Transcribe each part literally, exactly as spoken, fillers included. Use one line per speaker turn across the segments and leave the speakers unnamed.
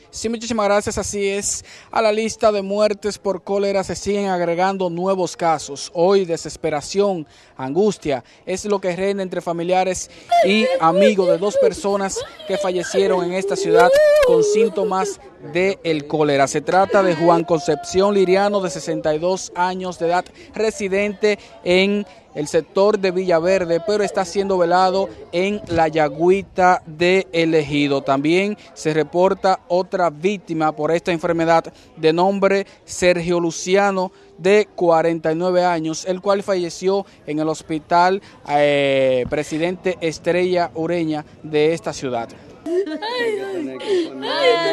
Sí, muchísimas gracias, así es. A la lista de muertes por cólera se siguen agregando nuevos casos. Hoy desesperación, angustia, es lo que reina entre familiares y amigos de dos personas que fallecieron en esta ciudad con síntomas del cólera. Se trata de Juan Concepción Liriano, de sesenta y dos años de edad, residente en el sector de Villaverde, pero está siendo velado en la Yagüita de El Ejido. También se reporta otra víctima por esta enfermedad de nombre Sergio Luciano, de cuarenta y nueve años, el cual falleció en el hospital eh, Presidente Estrella Ureña de esta ciudad.
Ay, ay, ay, qué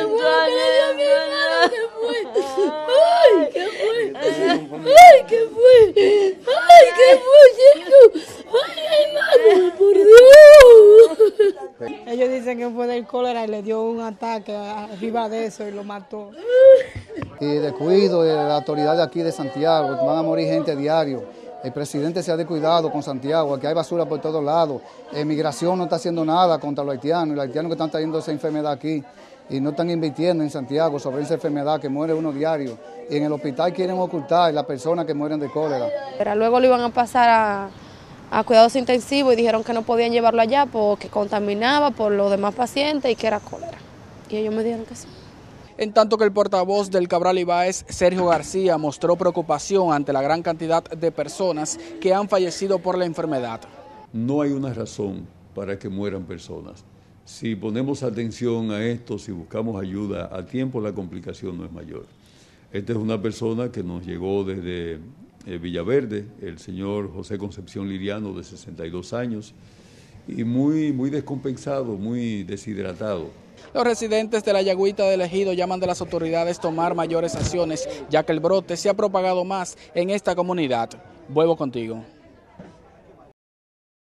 fue, qué fue, ay, qué fue, ay, qué fue, chico, ay, hermano, por Dios.
Ellos dicen que fue del cólera y le dio un ataque arriba de eso y lo mató.
Y descuido de la autoridad de aquí de Santiago, van a morir gente diario. El presidente se ha descuidado con Santiago, aquí hay basura por todos lados. Migración no está haciendo nada contra los haitianos, los haitianos que están trayendo esa enfermedad aquí y no están invirtiendo en Santiago sobre esa enfermedad que muere uno diario. Y en el hospital quieren ocultar las personas que mueren de cólera.
Pero luego lo iban a pasar a, a cuidados intensivos y dijeron que no podían llevarlo allá porque contaminaba por los demás pacientes y que era cólera. Y ellos me dijeron que sí.
En tanto que el portavoz del Cabral Ibáez, Sergio García, mostró preocupación ante la gran cantidad de personas que han fallecido por la enfermedad.
No hay una razón para que mueran personas. Si ponemos atención a esto, si buscamos ayuda a tiempo, la complicación no es mayor. Esta es una persona que nos llegó desde eh, Villaverde, el señor José Concepción Liriano, de sesenta y dos años, y muy, muy descompensado, muy deshidratado.
Los residentes de la Yagüita del Ejido llaman de las autoridades tomar mayores acciones, ya que el brote se ha propagado más en esta comunidad. Vuelvo contigo.